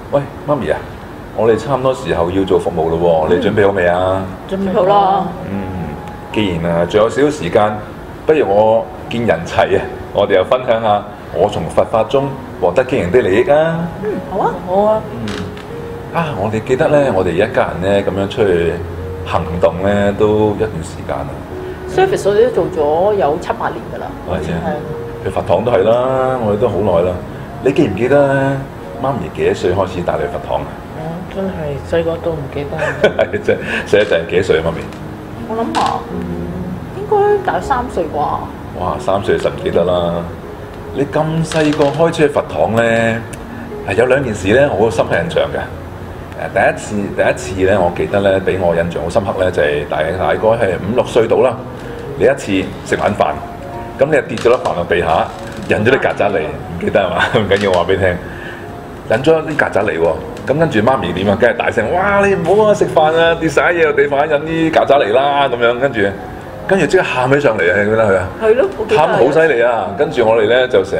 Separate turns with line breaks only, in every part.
喂，媽咪啊，我哋差唔多時候要做服務咯喎，你準備好未啊？
準備好啦。
既然啊仲有少少時間，不如我見人齊啊，我哋又分享下我從佛法中獲得經營的利益啊。
好啊，好啊。
我哋記得咧，我哋一家人咧咁樣出去行動咧，都一段時間啦。
service 我哋都做咗有7、8年㗎啦。
係啊，去佛堂都係啦，我哋都好耐啦。你記唔記得媽咪幾多歲開始帶你去佛堂啊？
真係細個都唔記得。
係真細一陣幾多歲啊？媽咪？
我諗下，應該大約3歲啩。
哇，3歲就唔記得啦。你咁細個開始去佛堂咧，有2件事咧，我好深刻印象嘅。第一次咧，我記得咧，俾我印象好深刻咧，就係大概係5、6歲到啦。你一次食晚飯，咁你就跌咗粒飯落地下，引咗啲曱甴嚟，唔記得係嘛？唔緊要，我話俾你聽，引咗啲曱甴嚟喎。咁跟住媽咪點啊？梗係大聲，哇！你唔好啊，食飯啊，跌晒嘢落地下，引啲曱甴嚟啦咁樣。跟住即刻喊起上嚟啊！你記得佢啊？
係咯，
喊得好犀利啊！跟住我哋咧就成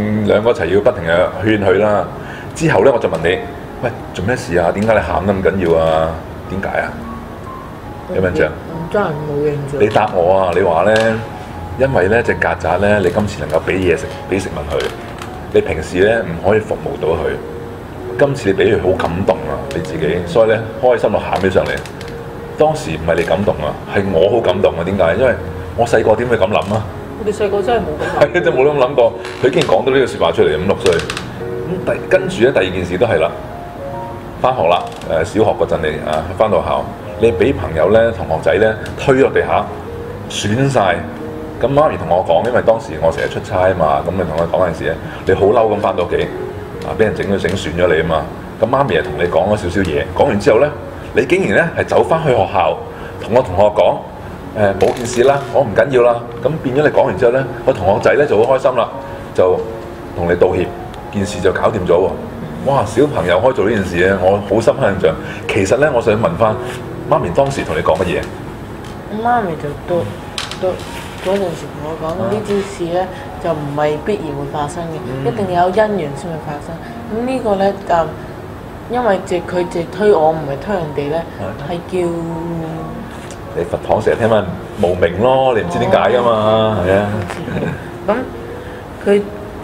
2個一齊要不停嘅勸佢啦。之後咧我就問你：喂，做咩事啊？點解你喊得咁緊要啊？點解啊？有冇印象？
真係冇印象。
你答我啊！你話咧，因為咧隻曱甴咧，你今次能夠俾嘢食，俾食物佢，你平時咧唔可以服務到佢。今次你俾佢好感動啊！你自己，所以咧開心到喊起上嚟。當時唔係你感動啊，係我好感動啊！點解？因為我細個點會咁諗啊？
我哋細個真係冇咁諗。
係真冇咁諗過。佢竟然講到呢個説話出嚟，5、6歲。跟住咧，第2件事都係啦。翻學啦，小學嗰陣你翻到校，你俾朋友咧、同學仔咧推落地下，損晒。咁媽咪同我講，因為當時我成日出差啊嘛，咁你同我講嗰陣時咧，你好嬲咁翻到屋企，俾人整損咗你啊嘛。咁媽咪又同你講咗少少嘢，講完之後咧，你竟然咧係走翻去學校同我同學講，冇件事啦，我唔緊要啦。咁變咗你講完之後咧，我同學仔咧就好開心啦，就同你道歉，件事就搞掂咗喎。哇！小朋友可以做呢件事咧，我好深刻印象。其實咧，我想問翻媽咪當時同你講乜嘢？
媽咪就都嗰陣時同我講，呢啲事咧就唔係必然會發生嘅，一定有因緣先會發生。咁呢個咧因為佢推我，唔係推人哋咧，係叫
你佛堂成日聽聞無明咯，你唔知點解噶嘛，係啊。
咁佢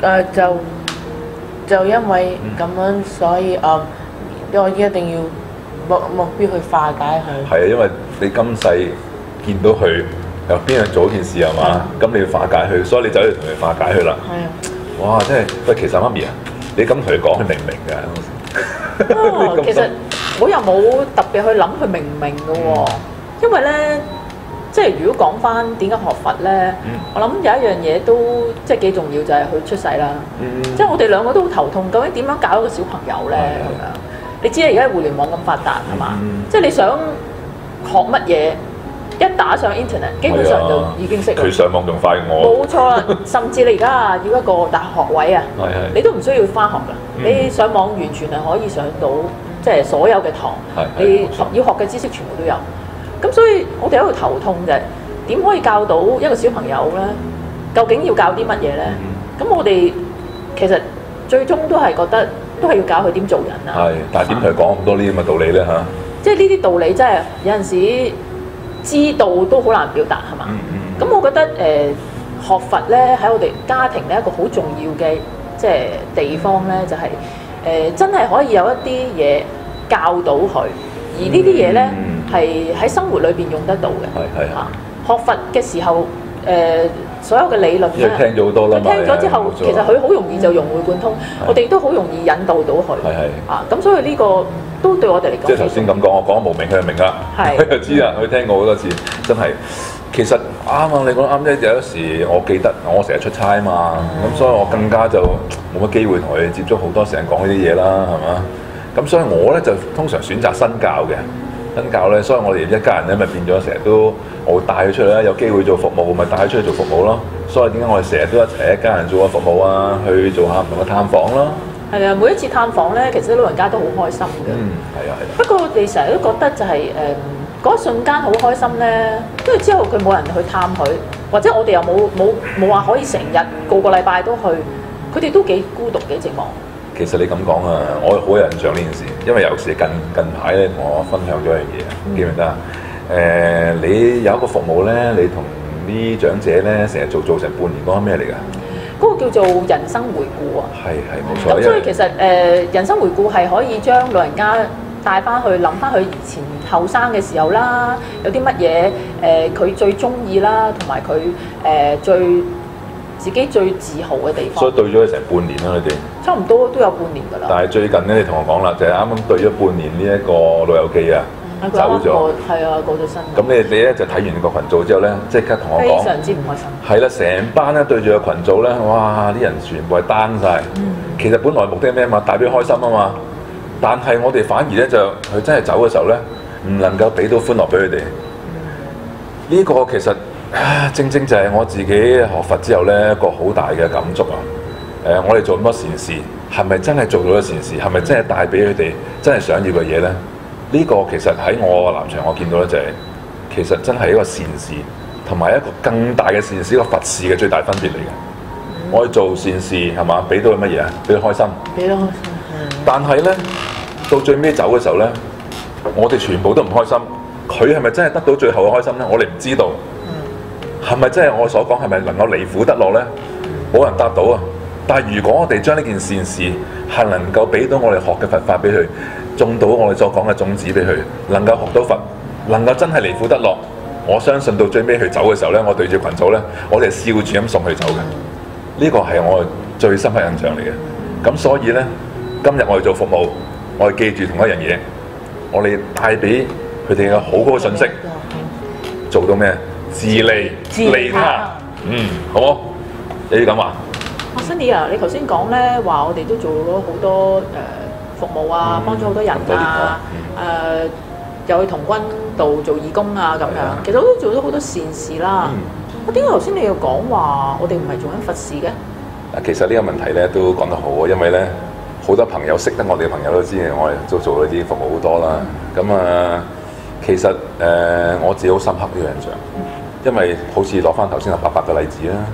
就因為咁樣，所以我一定要目標去化解佢。
係啊，因為你今世見到佢又邊樣做一件事係嘛，咁你要化解佢，所以你走去同佢化解佢啦。係啊。哇！真係喂，其實媽咪啊，你咁同佢講，佢明唔明㗎？
其實我又冇特別去諗佢明唔明嘅喎，因為咧，即係如果講翻點解學佛咧，我諗有一樣嘢都即係幾重要，就係佢出世啦。即係我哋2個都好頭痛，究竟點樣教一個小朋友咧咁樣？你知而家互聯網咁發達係嘛？即係你想學乜嘢，一打上 internet， 基本上就已經識。
佢上網仲快過我。
冇錯啦，甚至你而家要一個大學學位啊，你都唔需要翻學㗎，你上網完全係可以上到即係所有嘅堂，你要學嘅知識全部都有。咁所以我哋喺度頭痛就係點可以教到一個小朋友咧？究竟要教啲乜嘢咧？咁我哋其實最終都係覺得都係要教佢點做人啊。係，
但係點同佢講咁多呢啲咁嘅道理咧嚇？
即係呢啲道理真係有陣時知道都好難表達係嘛？咁我覺得學佛咧喺我哋家庭咧一個好重要嘅即係地方咧就係真係可以有一啲嘢教到佢，而呢啲嘢咧係喺生活裏邊用得到嘅。係學佛嘅時候所有嘅理論咧，
聽咗好多啦，
聽咗之後，其實佢好容易就融會貫通，我哋都好容易引導到佢。咁所以呢個都對我哋嚟講，
即係頭先咁講，我講無明佢就明啦，佢就知啦，佢聽過好多次，真係。其實啱啊，你講得啱啫。有時我記得我成日出差啊嘛，咁所以我更加就冇乜機會同佢接觸好多，成日講呢啲嘢啦，係嘛？咁所以我咧就通常選擇身教嘅。身教咧，所以我哋一家人咧咪變咗成日都我會帶佢出去啦，有機會做服務咪帶佢出去做服務咯。所以點解我哋成日都一齊一家人做下服務啊，去做下唔同嘅探訪咯。係啊，每一次探訪咧，其實啲老人家都好開心嘅。係啊。不過我哋成日都覺得就係嗰一瞬間好開心咧，跟住之後佢冇人去探佢，或者我哋又冇話可以成日個禮拜都去，佢哋都幾孤獨幾寂寞。 其實你咁講啊，我好有印象呢件事，因為尤其是近排咧，同我分享咗一樣嘢，記唔記得啊？你有一個服務咧，你同啲長者咧成日做成半年，嗰個咩嚟㗎？
嗰個叫做人生回顧啊。係冇錯。咁所以其實人生回顧係可以將老人家帶翻去諗翻佢以前後生嘅時候啦，有啲乜嘢佢最中意啦，同埋佢自己最自豪嘅地方。所以對咗成半年啦，你哋。差唔多都有半年㗎啦。但係最近咧，你同我講啦，就係啱啱對咗半年呢一個老友記啊。走咗，係啊，過咗身。咁你咧就睇完個群組之後咧，即刻同我講，非常之唔開心。係啦，成班咧對住個群組咧，哇！啲人全部係 down晒。其實本來目的係咩嘛？帶俾開心啊嘛。但係我哋反而咧就佢真係走嘅時候咧，唔能夠俾到歡樂俾佢哋。呢個其實正正就係我自己學佛之後咧一個好大嘅感觸啊！我哋做咁多善事，係咪真係做到咗善事？係咪真係帶俾佢哋真係想要嘅嘢咧？呢個其實喺我立場，我見到咧就係、其實真係一個善事，同埋一個更大嘅善事，一個佛事嘅最大分別嚟嘅。我哋做善事係嘛，俾到佢乜嘢啊？俾佢開心。俾到開心。但係咧，到最尾走嘅時候咧，我哋全部都唔開心。佢係咪真係得到最後嘅開心咧？我哋唔知道。係咪真係我所講係咪能夠離苦得樂咧？冇人答到啊！但係如果我哋將呢件善事係能夠俾到我哋學嘅佛法俾佢，種到我哋所講嘅種子俾佢，能夠學到佛，能夠真係離苦得樂，我相信到最尾佢走嘅時候咧，我對住群組咧，我哋笑住咁送佢走嘅。呢個係我最深刻印象嚟嘅。咁所以咧，今日我哋做服務，我哋記住同一樣嘢，我哋帶俾佢哋嘅好好嘅信息，做到咩？自利利他。好冇？你咁話？Cindy啊，你頭先講咧話，我哋都做咗好多服務啊，幫咗好多人啊，又去童軍度做義工啊咁樣。其實我都做咗好多善事啦。點解頭先你又講話我哋唔係做緊佛事嘅？其實呢個問題咧都講得好啊，因為咧好多朋友識得我哋嘅朋友都知我哋都做咗啲服務好多啦。咁其實我自己好深刻呢個印象，因為好似攞翻頭先阿伯伯嘅例子啦。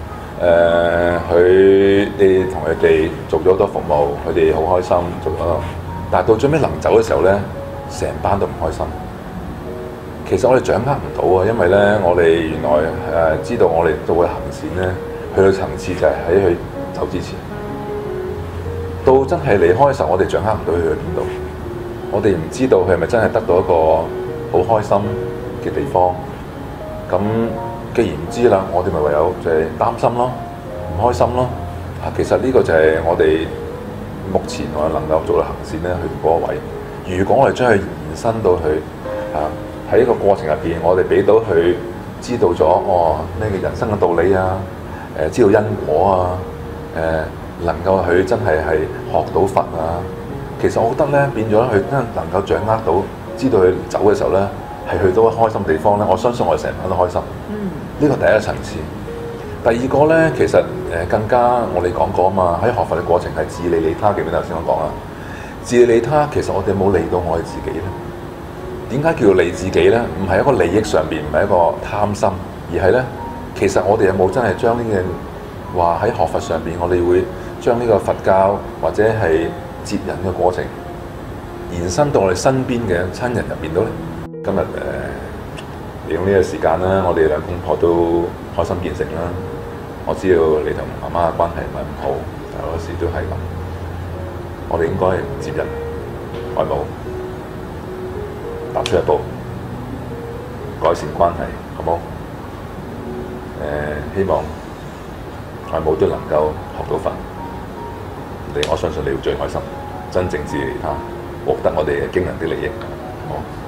你同佢哋做咗好多服務，佢哋好開心做咗，但係到最尾臨走嘅時候咧，成班都唔開心。其實我哋掌握唔到啊，因為咧我哋原來知道我哋做嘅行善咧，去到層次就係喺佢走之前，到真係離開嘅時候，我哋掌握唔到佢去邊度，我哋唔知道佢係咪真係得到一個好開心嘅地方。咁既然唔知啦，我哋咪唯有就係擔心咯，唔開心咯。其實呢個就係我哋目前我能夠做到行善咧，去到嗰個位。如果我哋將佢延伸到去喺呢個過程入邊，我哋俾到佢知道咗咩嘅人生嘅道理啊，知道因果啊，能夠佢真係學到佛啊。其實我覺得咧，變咗佢真係能夠掌握到，知道佢走嘅時候咧，係去到一個開心地方咧。我相信我哋成班都開心。呢個第一個層次。第二個咧，其實更加我哋講過啊嘛，喺學佛嘅過程係自利利他，記唔記得頭先我講啊？自利利他，其實我哋冇利到我哋自己咧。點解叫做利自己咧？唔係一個利益上邊，唔係一個貪心，而係咧，其實我哋有冇真係將呢件話喺學佛上邊，我哋會將呢個佛教或者係接引嘅過程延伸到我哋身邊嘅親人入邊度咧？今日利用呢個時間啦，我哋兩公婆都開心見誠啦。我知道你同媽媽嘅關係唔係咁好，但有時都係咁。我哋應該接引外母，踏出一步，改善關係，好冇？希望外母都能夠學到佛。我相信你會最開心，真正自利利他，獲得我哋嘅經人的利益，好。